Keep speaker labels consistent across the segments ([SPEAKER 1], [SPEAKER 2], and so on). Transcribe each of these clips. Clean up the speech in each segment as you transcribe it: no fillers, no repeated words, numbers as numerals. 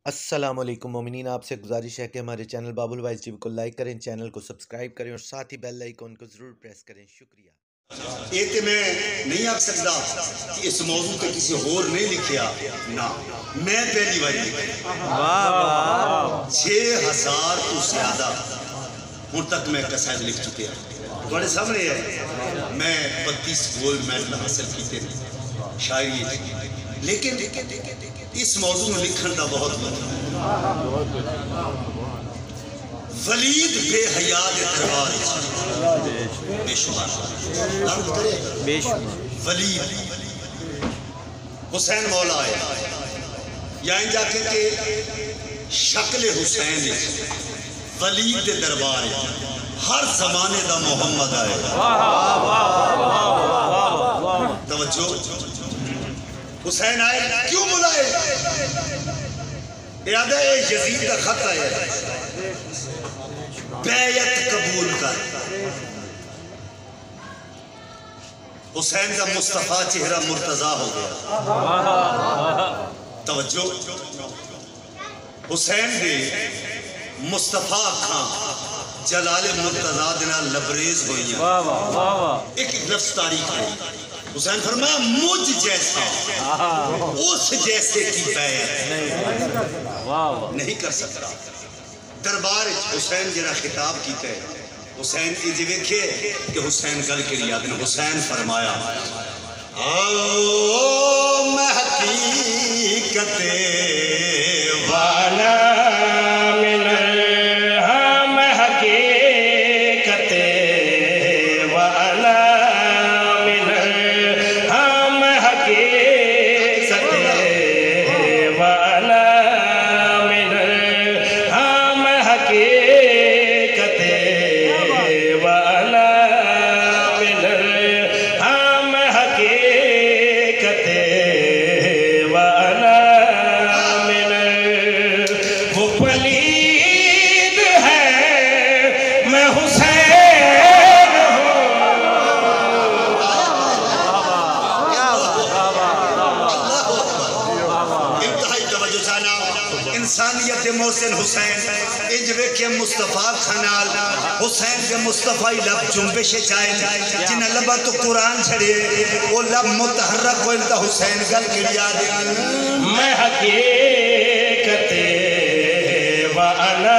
[SPEAKER 1] अस्सलाम वालेकुम मोमिनीन, आपसे गुजारिश है कि हमारे चैनल बाबुल वाइज टीवी को लाइक करें, चैनल को सब्सक्राइब करें और साथ ही बेल आइकन को ज़रूर प्रेस करें। शुक्रिया।
[SPEAKER 2] ये तो मैं नहीं आख सकता कि इस मौजू पे किसी होर ने लिखिया ना, मैं पहली बार 6000 तो ज्यादा हूं तक मैं कसायद लिख चुके हैं। बड़े सामने है मैं 32 गोल्ड मेडल हासिल किए शायरी, लेकिन इस मौजू में लिखने का बहुत वलीद बेहया दे दरबार बेशुमार वलीद हुसैन मौला आए या जाके के शक्ल हुसैन वलीद दे दरबार हर जमाने का मोहम्मद आए। तवज्जो, हुसैन आए क्यों बुलाए? याद है यजीद का खत आया, बैयत कबूल कर। हुसैन का मुस्तफा चेहरा मुर्तजा हो गया। तवज्जो, हुसैन दे मुस्तफा खां जलाले मुर्तजा दे नाल लबरेज होई। एक लफ्ज तारीख है, हुसैन फरमाया मुझ जैसा उस जैसे की बैत नहीं कर सकता। दरबार हुसैन जरा खिताब किया है, हुसैन इंज वेखे कि हुसैन गल के याद ने हुसैन फरमाया ओ मैं हकीकत वाला इंसानियत मोहसिन हुसैन इंज वेखे मुस्तफा खनाल हुसैन के मुस्तफा ही लब जुम्बिश चाहे जिन्हें लबा तो कुरान छड़े वो लब मुतहर्रक होइल ता हुसैन गल किया दे मैं हकीकत व अना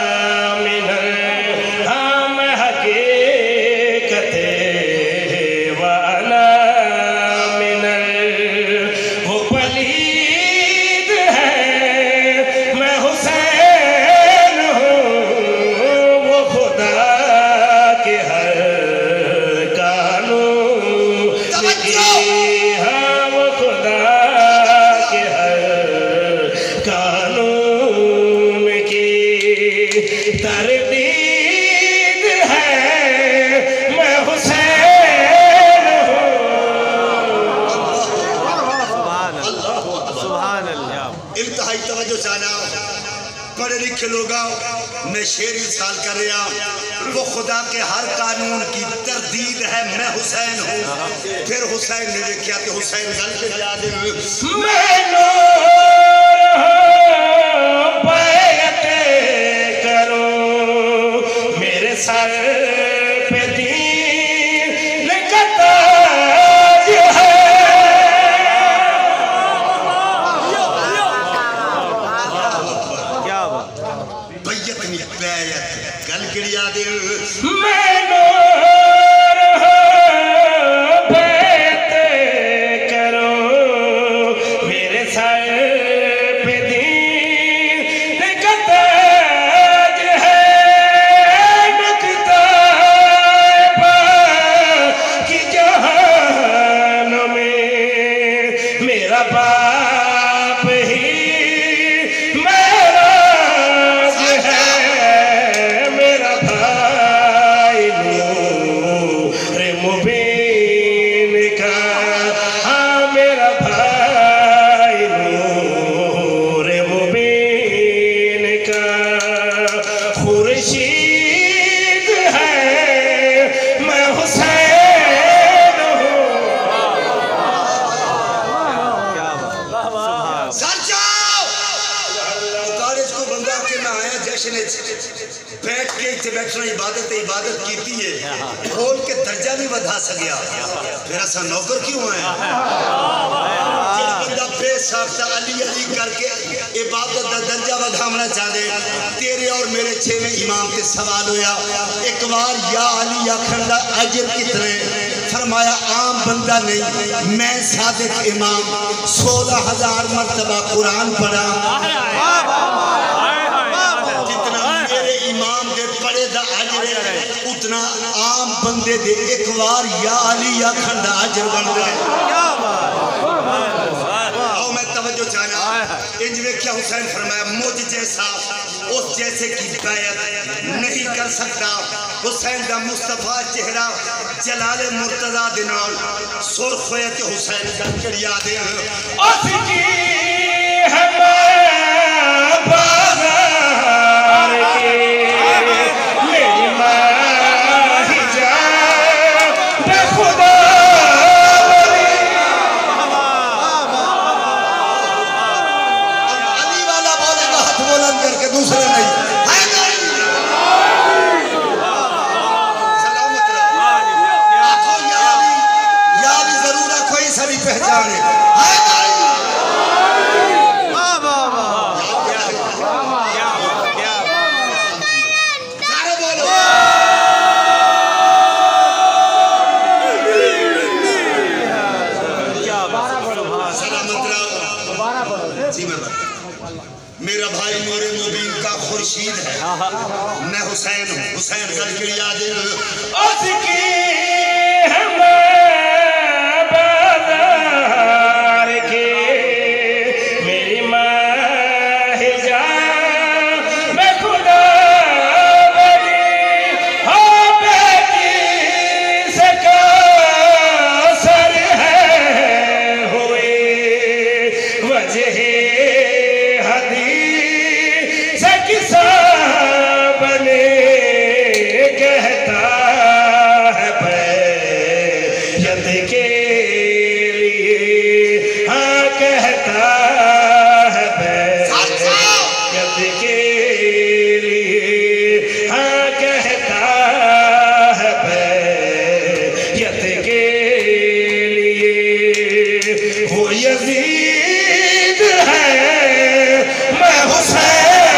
[SPEAKER 2] पढ़े लिखे लोग मैं शेर इंसान कर रहा, वो खुदा के हर कानून की तरदीद है। मैं हुसैन हूँ। फिर हुसैन ने देखा कि हुसैन गल के याद करो मेरे सर पे दीन का ताज है। गल गिड़िया दे बैत करो मेरे सर पे दीन का ताज है। नकता की जहान में मेरा बाप ही मेरा है, मेरा भाई जश्न बैठ के इतने बैठना इबादत की है खोल के दर्जा नहीं बढ़ा सकिया फिर असा नौकर क्यों है बंदा बेसाख्ता अली अली करके इबादत का दर्जा बढ़ाना चाहते तेरे और मेरे छेवें इमाम से सवाल होया एक बार या अली आखन का अजर कितने फरमाया आम बंदा नहीं मैं सादिक इमाम 16,000 मरतबा कुरान पढ़ा जितना मेरे इमाम के पढ़े दा अजर है उतना आम बंदे दे एक बार या अली आखन दा अजर बन रहा है इंज वेख्या हुसैन फरमाया मुझ जैसा उस जैसे की बैत नहीं कर सकता हुसैन का मुस्तफा चेहरा जलाले मुर्तजा दे नाल सुर्ख होया ते हुसैन गल याद है उसकी है बाजार के मेरी मां ही जान बे खुदा दूसरे नहीं सलामत रहो आखो या भी जरूर आखो ही सभी पहचाने सारे बोलो सलामत रहो जी मैं मेरा भाई नूरे मुबीन का खुर्शीद है मैं हुसैन हूँ हुसैन गल के याद उसकी है बाजार के मेरी मां है जान मैं खुदा बनी हो बेटी से कासर है हुए वजह बने कहता है बैत के लिए हाँ कहता है बैत के लिए हाँ कहता है बैत के लिए वो यजीद है मैं हुसैन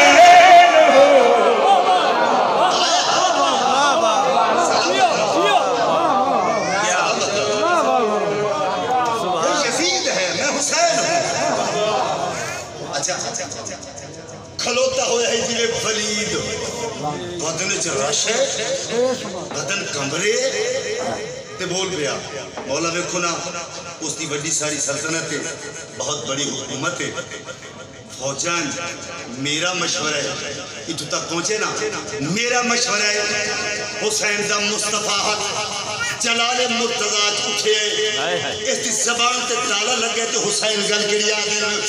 [SPEAKER 2] खलोता हुआ है जिले फलीद बदन च रश है बदन कमरे ते बोल पिया मौला वेखो ना उसकी बड़ी सारी सल्तनत है बहुत बड़ी हुकूमत है फौजान मेरा मशवरा है इतों तक पहुंचे ना मेरा मशवरा है हुसैन दा मुस्तफा जलाले मुर्तजा उठे इस जबान ते ताला लगे तो हुसैन गल के याद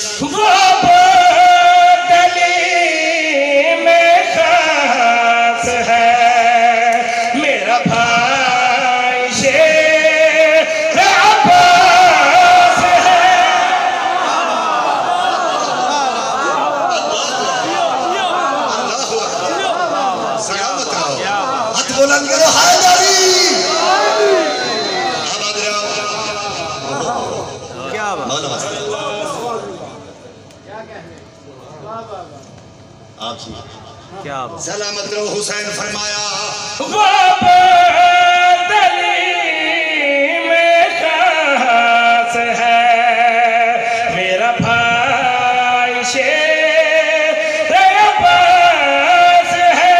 [SPEAKER 2] में खास है मेरा भाई शेर अब्बास है सलामत रहो हाथ बुलंद करो हैदरी क्या बात आप क्या सलामत रहो हुसैन फरमाया में खास है मेरा भाई शेर अब्बास है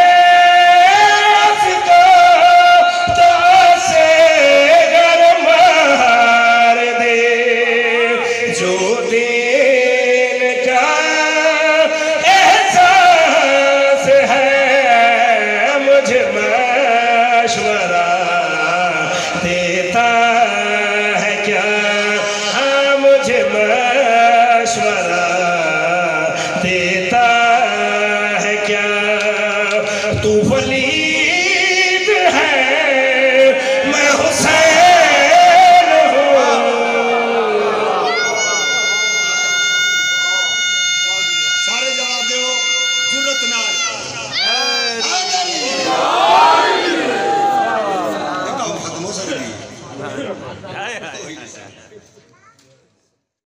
[SPEAKER 2] उसको तो से घर मार दे जो दिन का एहसास है मुझे मशवरा जुर्रत नाल खत्म हो सकती